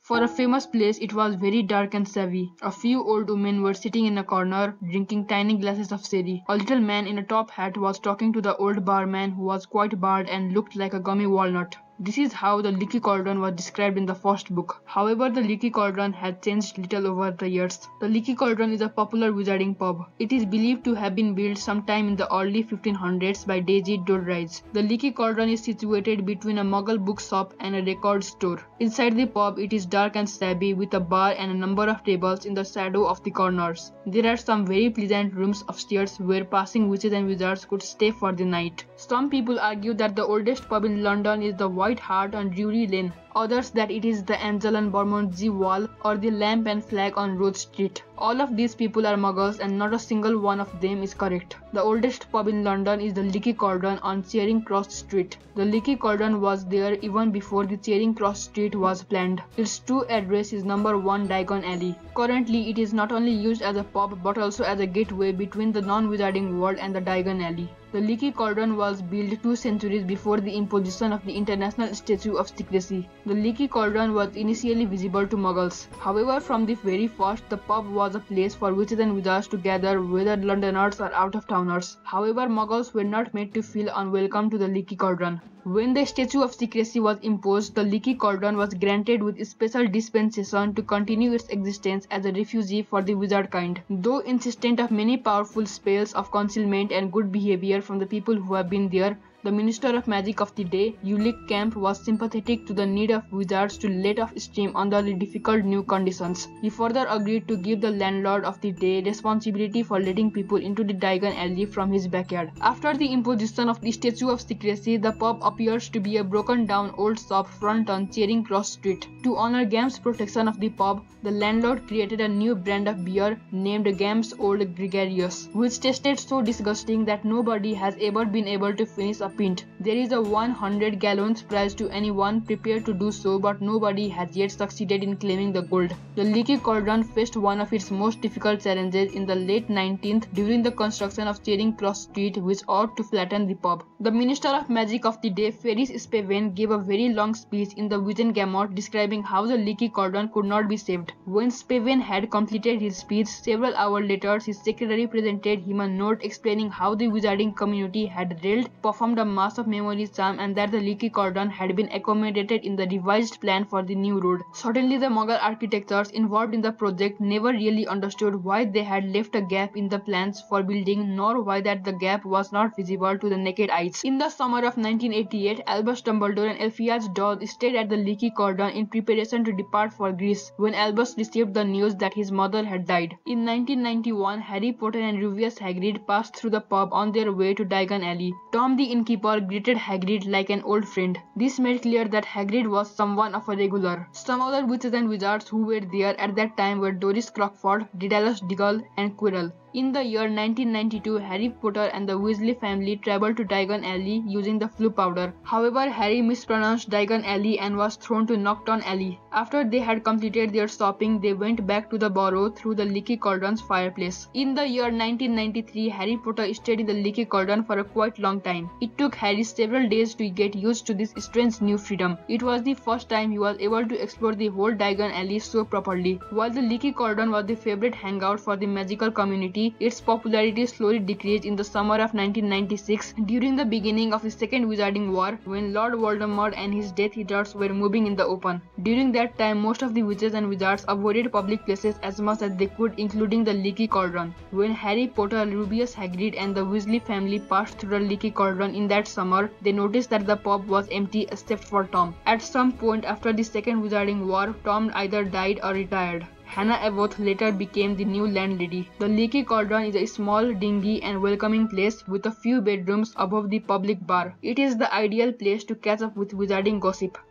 For a famous place, it was very dark and savvy. A few old women were sitting in a corner, drinking tiny glasses of sherry. A little man in a top hat was talking to the old barman who was quite bald and looked like a gummy walnut. This is how the Leaky Cauldron was described in the first book. However, the Leaky Cauldron had changed little over the years. The Leaky Cauldron is a popular wizarding pub. It is believed to have been built sometime in the early 1500s by Daisy Doddridge. The Leaky Cauldron is situated between a Muggle bookshop and a record store. Inside the pub, it is dark and shabby with a bar and a number of tables in the shadow of the corners. There are some very pleasant rooms upstairs where passing witches and wizards could stay for the night. Some people argue that the oldest pub in London is the White Hart on Drury Lane, others that it is the Angel and Bermondsey Wall or the Lamp and Flag on Rose Street. All of these people are Muggles and not a single one of them is correct. The oldest pub in London is the Leaky Cauldron on Charing Cross Street. The Leaky Cauldron was there even before the Charing Cross Street was planned. Its true address is number 1 Diagon Alley. Currently, it is not only used as a pub but also as a gateway between the non-wizarding world and the Diagon Alley. The Leaky Cauldron was built 2 centuries before the imposition of the International Statute of Secrecy. The Leaky Cauldron was initially visible to Muggles. However, from the very first, the pub was a place for witches and wizards to gather, whether Londoners or out-of-towners. However, Muggles were not made to feel unwelcome to the Leaky Cauldron. When the Statute of Secrecy was imposed, the Leaky Cauldron was granted with special dispensation to continue its existence as a refuge for the wizard kind. Though insistent of many powerful spells of concealment and good behavior from the people who have been there, the Minister of Magic of the day, Ulick Kemp, was sympathetic to the need of wizards to let off steam under the difficult new conditions. He further agreed to give the landlord of the day responsibility for letting people into the Diagon Alley from his backyard. After the imposition of the Statute of Secrecy, the pub appears to be a broken down old shop front on Charing Cross Street. To honor Gamp's protection of the pub, the landlord created a new brand of beer named Gamp's Old Gregarious, which tasted so disgusting that nobody has ever been able to finish a pint. There is a 100 gallons prize to anyone prepared to do so, but nobody has yet succeeded in claiming the gold. The Leaky Cauldron faced one of its most difficult challenges in the late 19th during the construction of Charing Cross Street, which ought to flatten the pub. The Minister of Magic of the day, Ferris Spavin, gave a very long speech in the Wizengamot describing how the Leaky Cauldron could not be saved. When Spavin had completed his speech, several hours later, his secretary presented him a note explaining how the wizarding community had railed, performed a mass of memory charm, and that the Leaky Cauldron had been accommodated in the revised plan for the new road. Certainly, the Mughal architects involved in the project never really understood why they had left a gap in the plans for building, nor why that the gap was not visible to the naked eyes. In the summer of 1988, Albus Dumbledore and Elphias Dodge stayed at the Leaky Cauldron in preparation to depart for Greece when Albus received the news that his mother had died. In 1991, Harry Potter and Rubeus Hagrid passed through the pub on their way to Diagon Alley. Tom the innkeeper greeted Hagrid like an old friend. This made clear that Hagrid was someone of a regular. Some other witches and wizards who were there at that time were Doris Crockford, Daedalus Diggle, and Quirrell. In the year 1992, Harry Potter and the Weasley family traveled to Diagon Alley using the Floo powder. However, Harry mispronounced Diagon Alley and was thrown to Knockdown Alley. After they had completed their shopping, they went back to the burrow through the Leaky Cauldron's fireplace. In the year 1993, Harry Potter stayed in the Leaky Cauldron for a quite long time. It took Harry several days to get used to this strange new freedom. It was the first time he was able to explore the whole Diagon Alley so properly. While the Leaky Cauldron was the favorite hangout for the magical community, its popularity slowly decreased in the summer of 1996 during the beginning of the Second Wizarding War, when Lord Voldemort and his Death Eaters were moving in the open. During that time, most of the witches and wizards avoided public places as much as they could, including the Leaky Cauldron. When Harry Potter, Rubeus Hagrid, and the Weasley family passed through the Leaky Cauldron in that summer, they noticed that the pub was empty except for Tom. At some point after the Second Wizarding War, Tom either died or retired. Hannah Abbott later became the new landlady. The Leaky Cauldron is a small, dingy, and welcoming place with a few bedrooms above the public bar. It is the ideal place to catch up with wizarding gossip.